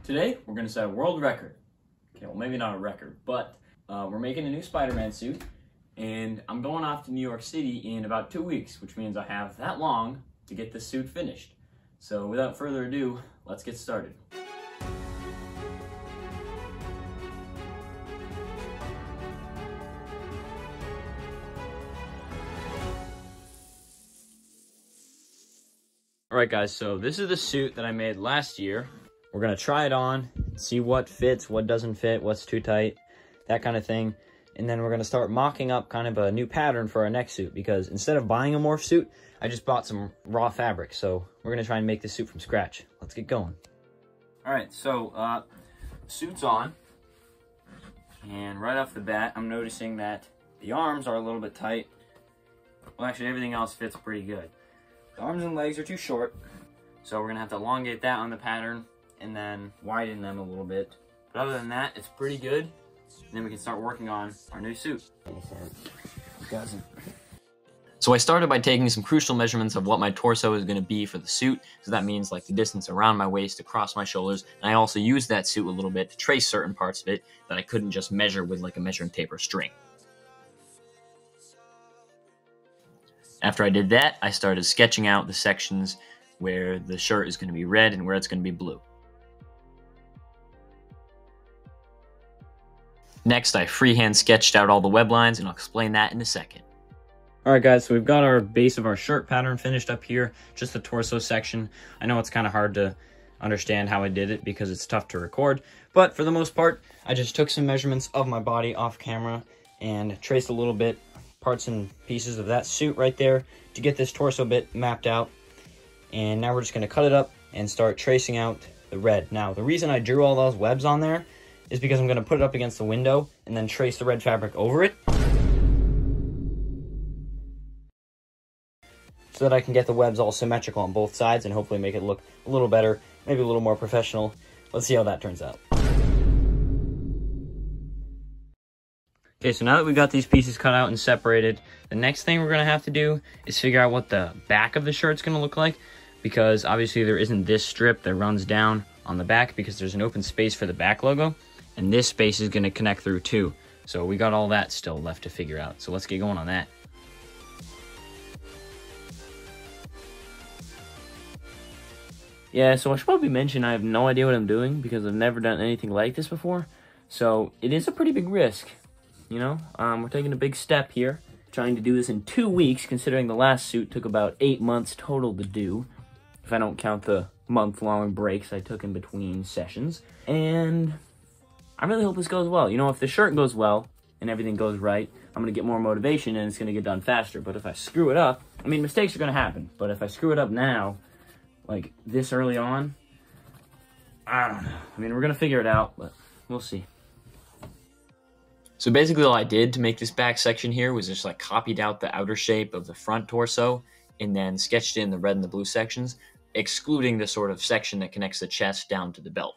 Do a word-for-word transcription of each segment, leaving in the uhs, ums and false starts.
Today, we're going to set a world record. Okay, well, maybe not a record, but uh, we're making a new Spider-Man suit, and I'm going off to New York City in about two weeks, which means I have that long to get this suit finished. So without further ado, let's get started. Alright guys, so this is the suit that I made last year. We're going to try it on, see what fits, what doesn't fit, what's too tight, that kind of thing. And then we're going to start mocking up kind of a new pattern for our next suit, because instead of buying a morph suit, I just bought some raw fabric. So we're going to try and make this suit from scratch. Let's get going. Alright, so uh, suit's on. And right off the bat, I'm noticing that the arms are a little bit tight. Well, actually, everything else fits pretty good. The arms and legs are too short, so we're going to have to elongate that on the pattern and then widen them a little bit. But other than that, it's pretty good. And then we can start working on our new suit. So I started by taking some crucial measurements of what my torso is going to be for the suit. So that means like the distance around my waist across my shoulders. And I also used that suit a little bit to trace certain parts of it that I couldn't just measure with like a measuring tape or string. After I did that, I started sketching out the sections where the shirt is going to be red and where it's going to be blue. Next, I freehand sketched out all the web lines, and I'll explain that in a second. Alright guys, so we've got our base of our shirt pattern finished up here, just the torso section. I know it's kind of hard to understand how I did it because it's tough to record, but for the most part, I just took some measurements of my body off camera and traced a little bit, parts and pieces of that suit right there to get this torso bit mapped out. And now we're just going to cut it up and start tracing out the red. Now, the reason I drew all those webs on there is because I'm going to put it up against the window and then trace the red fabric over it so that I can get the webs all symmetrical on both sides and hopefully make it look a little better, maybe a little more professional. Let's see how that turns out. Okay, so now that we've got these pieces cut out and separated, the next thing we're going to have to do is figure out what the back of the shirt's going to look like, because obviously there isn't this strip that runs down on the back because there's an open space for the back logo, and this space is going to connect through too. So we got all that still left to figure out. So let's get going on that. Yeah, so I should probably mention I have no idea what I'm doing because I've never done anything like this before. So it is a pretty big risk, you know? Um, we're taking a big step here, trying to do this in two weeks, considering the last suit took about eight months total to do, if I don't count the month-long breaks I took in between sessions. And I really hope this goes well. You know, if the shirt goes well and everything goes right, I'm going to get more motivation and it's going to get done faster. But if I screw it up, I mean, mistakes are going to happen. But if I screw it up now, like this early on, I don't know. I mean, we're going to figure it out, but we'll see. So basically all I did to make this back section here was just like copied out the outer shape of the front torso and then sketched in the red and the blue sections, excluding the sort of section that connects the chest down to the belt.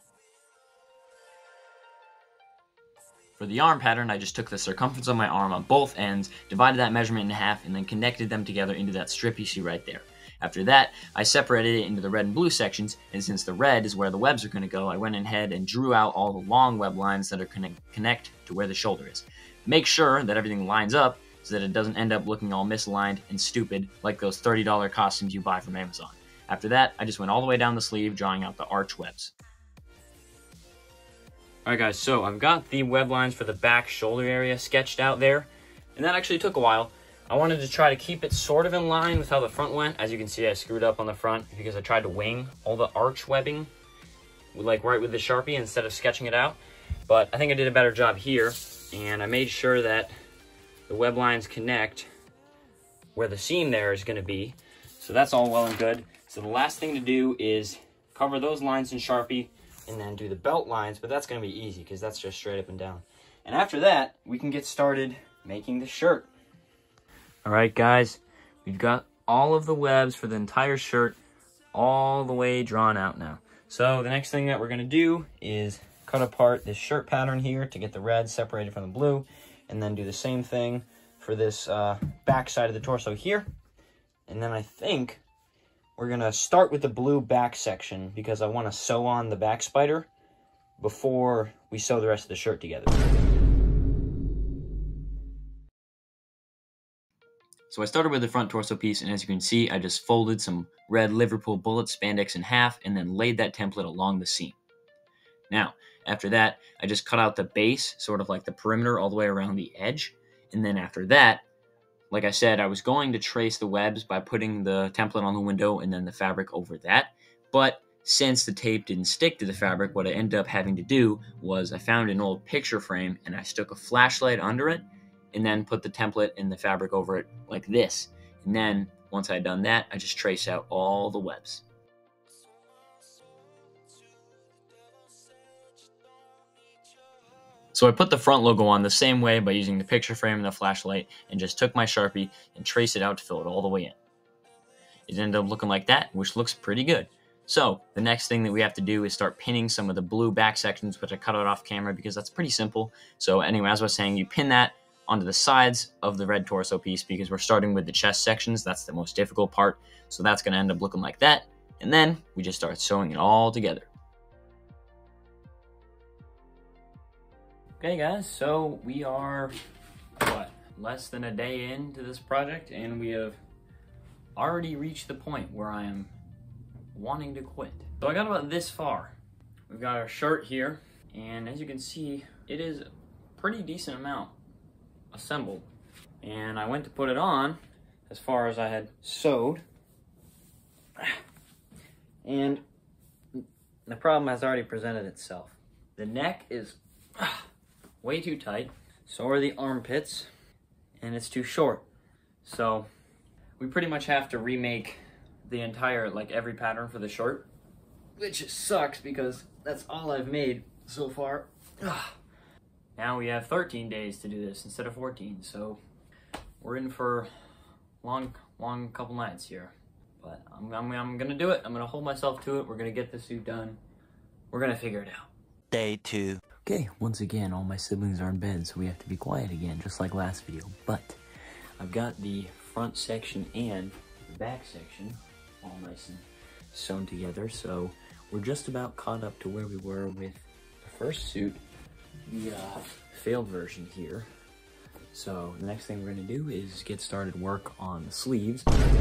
For the arm pattern, I just took the circumference of my arm on both ends, divided that measurement in half, and then connected them together into that strip you see right there. After that, I separated it into the red and blue sections, and since the red is where the webs are going to go, I went ahead and drew out all the long web lines that are going to connect to where the shoulder is. Make sure that everything lines up so that it doesn't end up looking all misaligned and stupid like those thirty dollar costumes you buy from Amazon. After that, I just went all the way down the sleeve, drawing out the arch webs. Alright guys, so I've got the web lines for the back shoulder area sketched out there, and that actually took a while. I wanted to try to keep it sort of in line with how the front went. As you can see, I screwed up on the front because I tried to wing all the arch webbing, like right with the Sharpie instead of sketching it out. But I think I did a better job here, and I made sure that the web lines connect where the seam there is going to be. So that's all well and good. So the last thing to do is cover those lines in Sharpie and then do the belt lines, but that's going to be easy because that's just straight up and down. And after that, we can get started making the shirt. Alright guys, we've got all of the webs for the entire shirt all the way drawn out now. So the next thing that we're going to do is cut apart this shirt pattern here to get the red separated from the blue, and then do the same thing for this uh, back side of the torso here. And then I think we're going to start with the blue back section because I want to sew on the back spider before we sew the rest of the shirt together. So I started with the front torso piece, and as you can see, I just folded some red Liverpool bullet spandex in half and then laid that template along the seam. Now, after that, I just cut out the base, sort of like the perimeter all the way around the edge. And then after that, like I said, I was going to trace the webs by putting the template on the window and then the fabric over that. But since the tape didn't stick to the fabric, what I ended up having to do was I found an old picture frame and I stuck a flashlight under it and then put the template and the fabric over it like this. And then once I had done that, I just traced out all the webs. So I put the front logo on the same way by using the picture frame and the flashlight and just took my Sharpie and traced it out to fill it all the way in. It ended up looking like that, which looks pretty good. So the next thing that we have to do is start pinning some of the blue back sections, which I cut out off camera because that's pretty simple. So anyway, as I was saying, you pin that onto the sides of the red torso piece because we're starting with the chest sections. That's the most difficult part. So that's going to end up looking like that. And then we just start sewing it all together. Okay guys, so we are, what, less than a day into this project, and we have already reached the point where I am wanting to quit. So I got about this far. We've got our shirt here, and as you can see, it is a pretty decent amount assembled. And I went to put it on as far as I had sewed, and the problem has already presented itself. The neck is way too tight, so are the armpits, and it's too short. So we pretty much have to remake the entire, like every pattern for the shirt, which sucks because that's all I've made so far. Now we have thirteen days to do this instead of fourteen, so we're in for long, long couple nights here. But I'm, I'm, I'm gonna do it. I'm gonna hold myself to it. We're gonna get the suit done. We're gonna figure it out. Day two. Okay, once again, all my siblings are in bed, so we have to be quiet again, just like last video. But I've got the front section and the back section all nice and sewn together, so we're just about caught up to where we were with the first suit, the uh, failed version here. So the next thing we're gonna do is get started work on the sleeves.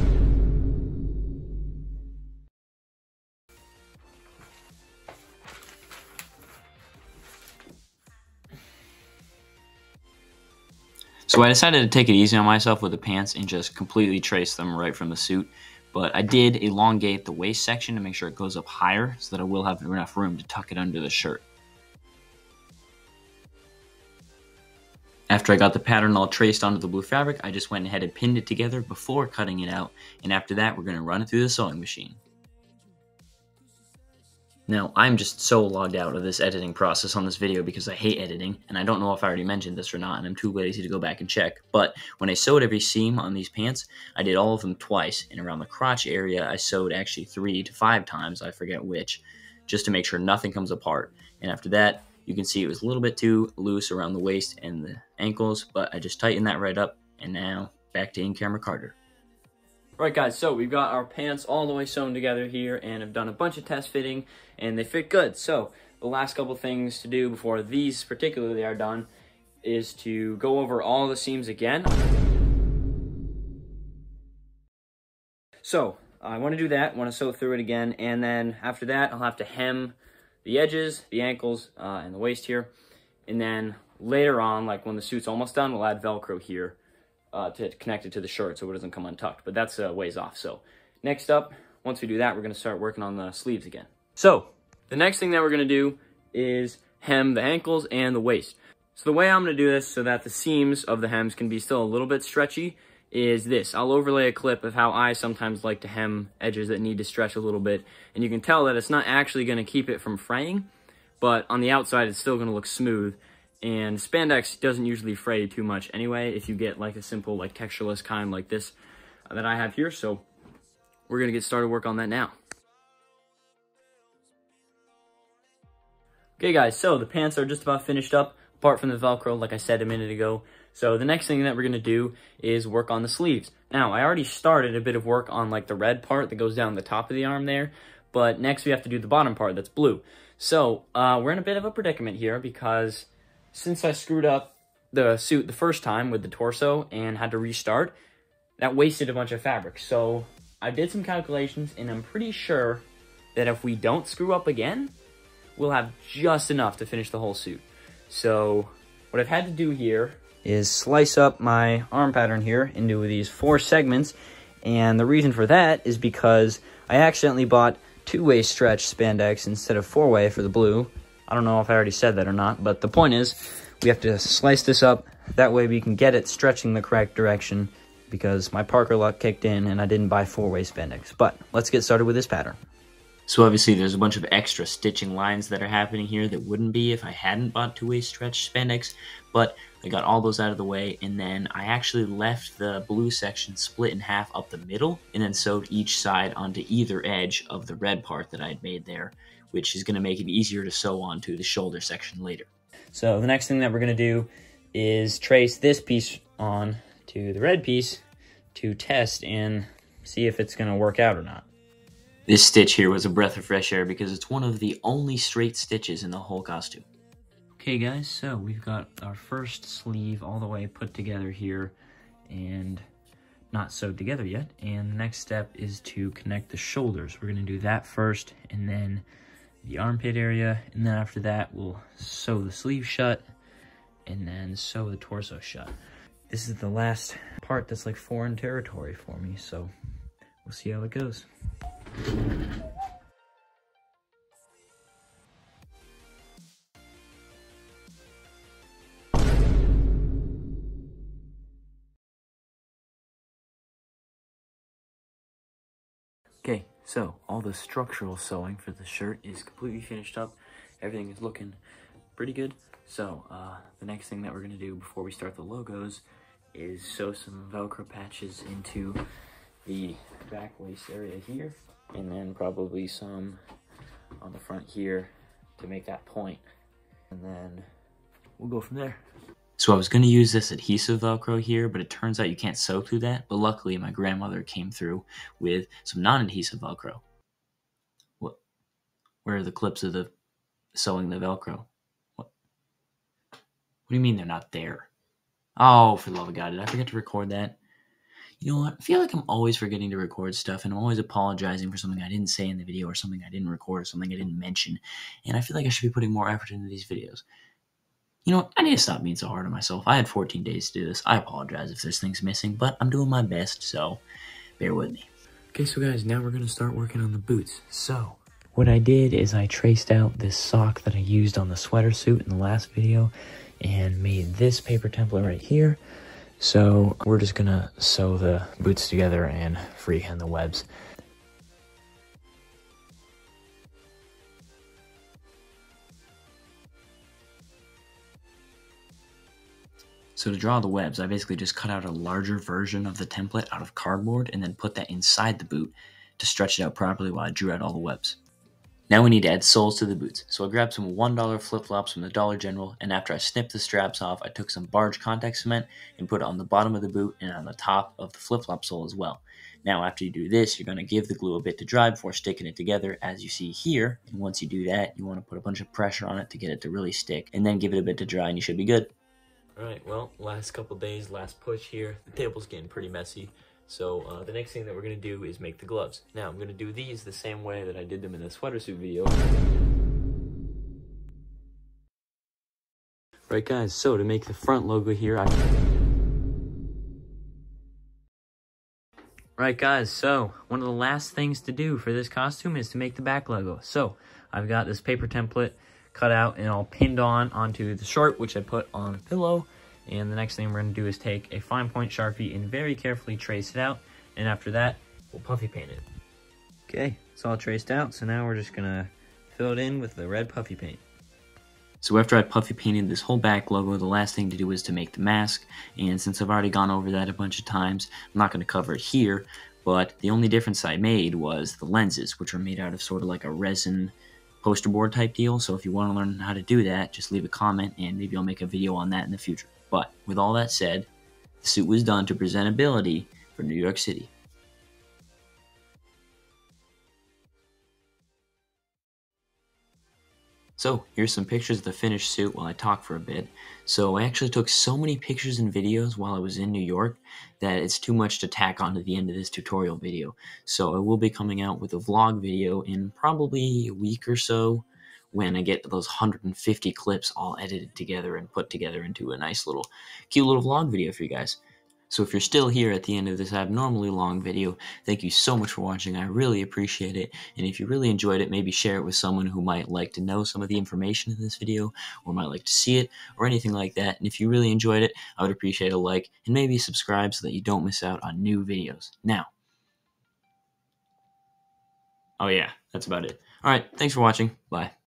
So I decided to take it easy on myself with the pants and just completely trace them right from the suit. But I did elongate the waist section to make sure it goes up higher so that I will have enough room to tuck it under the shirt. After I got the pattern all traced onto the blue fabric, I just went ahead and pinned it together before cutting it out. And after that, we're going to run it through the sewing machine. Now, I'm just so logged out of this editing process on this video because I hate editing, and I don't know if I already mentioned this or not, and I'm too lazy to go back and check. But when I sewed every seam on these pants, I did all of them twice, and around the crotch area, I sewed actually three to five times, I forget which, just to make sure nothing comes apart. And after that, you can see it was a little bit too loose around the waist and the ankles, but I just tightened that right up, and now back to in-camera Carter. Right guys, so we've got our pants all the way sewn together here, and I've done a bunch of test fitting, and they fit good. So the last couple things to do before these particularly are done is to go over all the seams again. So I want to do that, want to sew through it again, and then after that I'll have to hem the edges, the ankles, uh, and the waist here, and then later on, like when the suit's almost done, we'll add Velcro here. Uh, to connect it to the shirt so it doesn't come untucked, but that's a uh, ways off. So next up, once we do that, we're going to start working on the sleeves again. So the next thing that we're going to do is hem the ankles and the waist. So the way I'm going to do this so that the seams of the hems can be still a little bit stretchy is this. I'll overlay a clip of how I sometimes like to hem edges that need to stretch a little bit, and you can tell that it's not actually going to keep it from fraying, but on the outside it's still going to look smooth. And spandex doesn't usually fray too much anyway if you get like a simple like textureless kind like this uh, that I have here. So we're gonna get started work on that now. Okay guys, so the pants are just about finished up apart from the Velcro like I said a minute ago. So the next thing that we're gonna do is work on the sleeves. Now I already started a bit of work on like the red part that goes down the top of the arm there, but next we have to do the bottom part that's blue. So, uh, we're in a bit of a predicament here because since I screwed up the suit the first time with the torso and had to restart, that wasted a bunch of fabric. So, I did some calculations and I'm pretty sure that if we don't screw up again, we'll have just enough to finish the whole suit. So, what I've had to do here is slice up my arm pattern here into these four segments, and the reason for that is because I accidentally bought two-way stretch spandex instead of four-way for the blue. I don't know if I already said that or not, but the point is we have to slice this up, that way we can get it stretching the correct direction, because my Parker luck kicked in and I didn't buy four-way spandex. But let's get started with this pattern. So obviously there's a bunch of extra stitching lines that are happening here that wouldn't be if I hadn't bought two-way stretch spandex, but I got all those out of the way, and then I actually left the blue section split in half up the middle, and then sewed each side onto either edge of the red part that I'd made there, which is going to make it easier to sew onto the shoulder section later. So the next thing that we're going to do is trace this piece on to the red piece to test and see if it's going to work out or not. This stitch here was a breath of fresh air because it's one of the only straight stitches in the whole costume. Okay guys, so we've got our first sleeve all the way put together here and not sewed together yet. And the next step is to connect the shoulders. We're going to do that first and then the armpit area, and then after that we'll sew the sleeve shut and then sew the torso shut. This is the last part that's like foreign territory for me, so we'll see how it goes. Okay, so all the structural sewing for the shirt is completely finished up. Everything is looking pretty good. So uh, the next thing that we're gonna do before we start the logos is sew some Velcro patches into the back waist area here, and then probably some on the front here to make that point, and then we'll go from there. So I was going to use this adhesive Velcro here, but it turns out you can't sew through that, but luckily my grandmother came through with some non-adhesive Velcro. What? Where are the clips of the sewing the Velcro? What? What do you mean they're not there? Oh, for the love of God, did I forget to record that? You know what? I feel like I'm always forgetting to record stuff, and I'm always apologizing for something I didn't say in the video or something I didn't record or something I didn't mention. And I feel like I should be putting more effort into these videos. You know what? I need to stop being so hard on myself. I had fourteen days to do this. I apologize if there's things missing, but I'm doing my best, so bear with me. Okay, so guys, now we're going to start working on the boots. So what I did is I traced out this sock that I used on the sweater suit in the last video and made this paper template right here. So we're just gonna sew the boots together and freehand the webs. So to draw the webs, I basically just cut out a larger version of the template out of cardboard and then put that inside the boot to stretch it out properly while I drew out all the webs. Now we need to add soles to the boots. So I grabbed some one dollar flip-flops from the Dollar General, and after I snipped the straps off, I took some barge contact cement and put it on the bottom of the boot and on the top of the flip-flop sole as well. Now after you do this, you're going to give the glue a bit to dry before sticking it together, as you see here. And once you do that, you want to put a bunch of pressure on it to get it to really stick, and then give it a bit to dry and you should be good. Alright, well, last couple days, last push here. The table's getting pretty messy. So uh, the next thing that we're going to do is make the gloves. Now I'm going to do these the same way that I did them in the sweater suit video. Right guys, so to make the front logo here, I... Right guys, so one of the last things to do for this costume is to make the back logo. So I've got this paper template cut out and all pinned on onto the short, which I put on a pillow. And the next thing we're going to do is take a fine point Sharpie and very carefully trace it out. And after that, we'll puffy paint it. Okay, it's all traced out. So now we're just going to fill it in with the red puffy paint. So after I puffy painted this whole back logo, the last thing to do is to make the mask. And since I've already gone over that a bunch of times, I'm not going to cover it here. But the only difference I made was the lenses, which are made out of sort of like a resin poster board type deal. So if you want to learn how to do that, just leave a comment and maybe I'll make a video on that in the future. But with all that said, the suit was done to presentability for New York City. So here's some pictures of the finished suit while I talk for a bit. So I actually took so many pictures and videos while I was in New York that it's too much to tack onto the end of this tutorial video. So I will be coming out with a vlog video in probably a week or so when I get those one hundred fifty clips all edited together and put together into a nice little cute little vlog video for you guys. So if you're still here at the end of this abnormally long video, thank you so much for watching. I really appreciate it. And if you really enjoyed it, maybe share it with someone who might like to know some of the information in this video or might like to see it or anything like that. And if you really enjoyed it, I would appreciate a like and maybe subscribe so that you don't miss out on new videos. Now, oh yeah, that's about it. All right, thanks for watching. Bye.